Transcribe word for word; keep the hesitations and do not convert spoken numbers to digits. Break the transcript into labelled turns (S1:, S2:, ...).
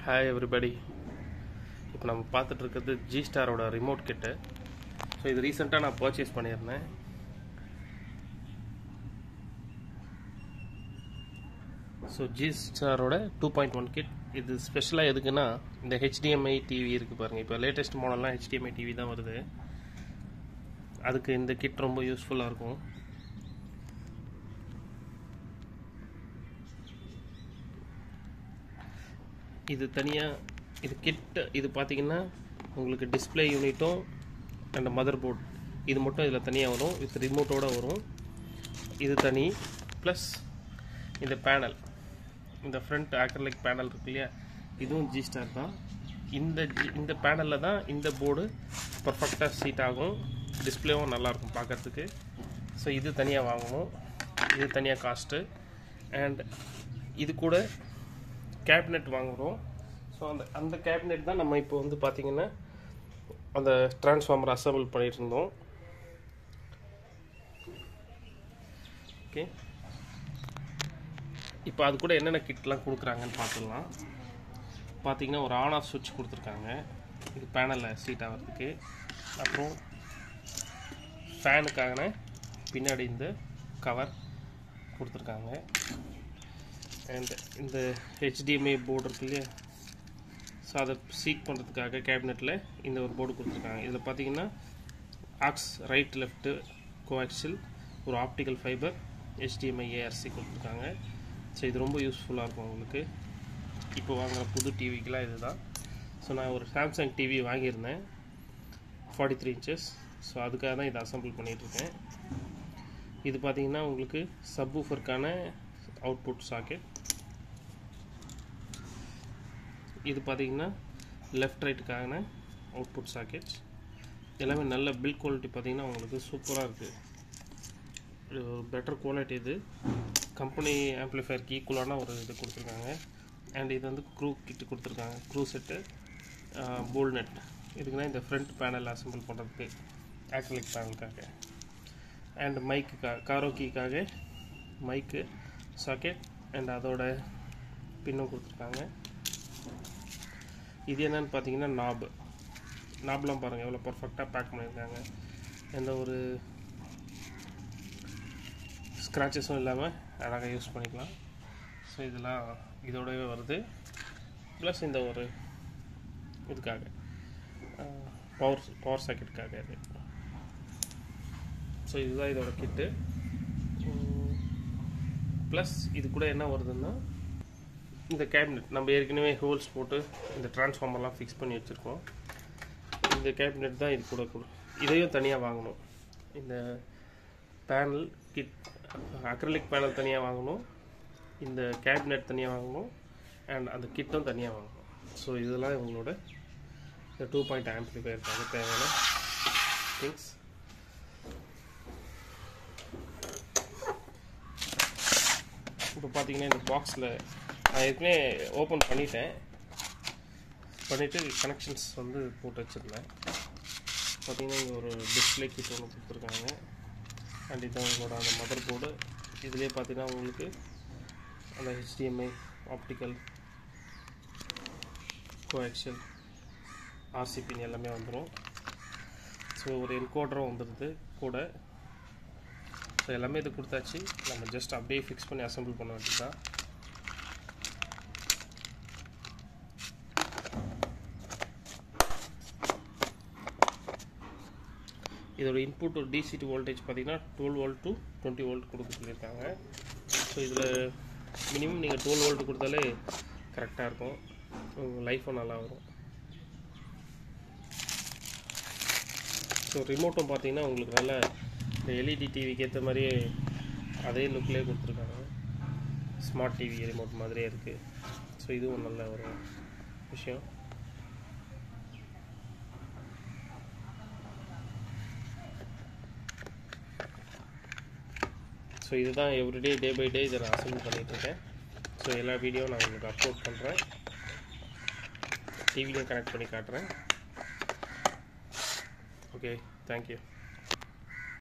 S1: Hi everybody. இப்போ நம்ம பார்த்துட்டு இருக்கிறது Geestar ஓட ரிமோட் கிட். ஸோ இது ரீசெண்டாக நான் பர்ச்சேஸ் பண்ணியிருந்தேன். ஸோ Geestar ஓட டூ பாயிண்ட் ஒன் கிட். இது ஸ்பெஷலாக எதுக்குன்னா இந்த H D M I TV இருக்குது பாருங்கள். இப்போ லேட்டஸ்ட் மாடல்லாம் H D M I TV தான் வருது. அதுக்கு இந்த கிட் ரொம்ப யூஸ்ஃபுல்லாக இருக்கும். இது தனியாக இது கிட் இது பார்த்தீங்கன்னா உங்களுக்கு டிஸ்பிளே யூனிட்டும் அண்ட் மதர் போர்ட் இது மட்டும் இதில் தனியாக வரும். வித் ரிமோட்டோடு வரும். இது தனி ப்ளஸ் இந்த பேனல், இந்த ஃப்ரண்ட் ஆக்ரலிக் பேனல் இருக்கு இல்லையா, இதுவும் Geestar தான். இந்த இந்த பேனலில் தான் இந்த போர்டு பர்ஃபெக்டாக சீட் ஆகும். டிஸ்பிளேவும் நல்லாயிருக்கும் பார்க்குறதுக்கு. ஸோ இது தனியாக வாங்கணும். இது தனியாக காஸ்ட்டு. அண்ட் இது கூட கேபினெட் வாங்குகிறோம். ஸோ அந்த அந்த கேபினெட் தான் நம்ம இப்போ வந்து பார்த்திங்கன்னா அந்த டிரான்ஸ்ஃபார்மர் அசம்பிள் பண்ணிகிட்டு இருந்தோம். ஓகே, இப்போ அது கூட என்னென்ன கிட்லாம் கொடுக்குறாங்கன்னு பார்த்துடலாம். பார்த்திங்கன்னா ஒரு ஆன் ஆஃப் சுவிட்ச் கொடுத்துருக்காங்க, இது பேனலில் சீட் ஆகிறதுக்கு. அப்புறம் ஃபேனுக்கான பின்னாடி இந்த கவர் கொடுத்துருக்காங்க. அண்ட் இந்த H D M I board இருக்கு இல்லையா, ஸோ அதை சீட் பண்ணுறதுக்காக கேபினெட்டில் இந்த ஒரு போர்டு கொடுத்துருக்காங்க. இதில் பார்த்தீங்கன்னா ஆக்ஸ் ரைட் லெஃப்ட்டு கோஆக்சில், ஒரு optical fibre, H D M I A R C கொடுத்துருக்காங்க. ஸோ இது ரொம்ப யூஸ்ஃபுல்லாக இருக்கும் உங்களுக்கு. இப்போ வாங்குகிற புது டிவிக்கெலாம் இது தான். ஸோ நான் ஒரு சாம்சங் டிவி வாங்கியிருந்தேன் ஃபார்ட்டி த்ரீ இன்ச்சஸ். ஸோ அதுக்காக தான் இதை அசம்பிள் பண்ணிகிட்ருக்கேன். இது பார்த்திங்கன்னா உங்களுக்கு சப்வூஃபருக்கான அவுட்புட் சாக்கெட். இது பார்த்தீங்கன்னா லெஃப்ட் ரைட்டுக்கான அவுட்புட் சாக்கெட்ஸ். எல்லாமே நல்ல பில்ட் குவாலிட்டி பார்த்தீங்கன்னா உங்களுக்கு சூப்பராக இருக்குது. இது ஒரு பெட்டர் குவாலிட்டி. இது கம்பெனி ஆம்ப்ளிஃபயருக்கு ஈக்குவலான ஒரு இது கொடுத்துருக்காங்க. அண்ட் இது வந்து க்ரூ கிட்டு கொடுத்துருக்காங்க, க்ரூ செட்டு, போல் நெட். இதுக்குன்னா இந்த ஃப்ரண்ட் பேனல் அசம்பிள் பண்ணுறதுக்கு ஆக்ரிலிக் பேனலுக்காக. அண்ட் மைக்குக்காக, காரோக்கிக்காக மைக்கு சாக்கெட் அண்ட் அதோட பின்னும் கொடுத்துருக்காங்க. இது என்னன்னு பார்த்தீங்கன்னா நாபு. நாப்லாம் பாருங்கள் எவ்வளோ பர்ஃபெக்டாக பேக் பண்ணியிருக்காங்க. எந்த ஒரு ஸ்க்ராச்சஸும் இல்லாமல் அழகாக யூஸ் பண்ணிக்கலாம். ஸோ இதெல்லாம் இதோடவே வருது. ப்ளஸ் இந்த ஒரு இதுக்காக பவர் பவர் சாக்கெட்டுக்காக இது. ஸோ இதுதான் இதோட கிட்டு. ப்ளஸ் இது கூட என்ன வருதுன்னா இந்த கேபினெட் நம்ம ஏற்கனவே ஹோல்ஸ் போட்டு இந்த டிரான்ஸ்ஃபார்மர்லாம் ஃபிக்ஸ் பண்ணி வச்சுருக்கோம். இந்த கேபினெட் தான் இது கூட கொடு இதையும் தனியாக வாங்கணும். இந்த பேனல் கிட் அக்ரிலிக் பேனல் தனியாக வாங்கணும், இந்த கேபினெட் தனியாக வாங்கணும், அண்ட் அந்த கிட்டும் தனியாக வாங்கணும். ஸோ இதெல்லாம் உங்களோட இந்த டூ பாயிண்ட் ஆம்ப்ளிஃபயருக்காக தேவையான திங்ஸ். இப்போ பார்த்தீங்கன்னா இந்த பாக்ஸில் நான் ஏற்கனவே ஓப்பன் பண்ணிட்டேன். பண்ணிவிட்டு கனெக்ஷன்ஸ் வந்து போட்டு வச்சுருந்தேன். பார்த்தீங்கன்னா இங்கே ஒரு டிஸ்பிளே கிட் ஒன்று கொடுத்துருக்காங்க. அண்ட் இதுதான் உங்களோட அந்த மதர் போர்டு. இதுலேயே பார்த்தீங்கன்னா உங்களுக்கு அந்த H D M I optical coaxial R C pin எல்லாமே வந்துடும். ஸோ ஒரு என்கோடரும் வந்துடுது கூட. ஸோ எல்லாமே இது கொடுத்தாச்சு. நம்ம ஜஸ்ட் அப்படியே ஃபிக்ஸ் பண்ணி அசம்பிள் பண்ண வேண்டியது தான். இதோட இன்புட் ஒரு D C to வோல்டேஜ் பார்த்தீங்கன்னா twelve volt to twenty volt கொடுக்க சொல்லியிருக்காங்க. ஸோ இதில் மினிமம் நீங்கள் டுவெல் வோல்ட் கொடுத்தாலே கரெக்டாக இருக்கும், உங்கள் லைஃப்பும் நல்லா வரும். ஸோ ரிமோட்டும் பார்த்தீங்கன்னா உங்களுக்கு நல்ல இந்த L E D டிவிக்கு ஏற்ற மாதிரியே அதே லுக்லேயே கொடுத்துருக்காங்க. ஸ்மார்ட் டிவி ரிமோட் மாதிரியே இருக்குது. ஸோ இதுவும் நல்ல ஒரு விஷயம். ஸோ இதுதான் எவ்ரிடே டே பை டே இதை நான் அசம்பிள் பண்ணிகிட்ருக்கேன். ஸோ எல்லா வீடியோ நான் உங்களுக்கு அப்லோட் பண்ணுறேன், டிவிலையும் கனெக்ட் பண்ணி காட்டுறேன். Okay, thank you.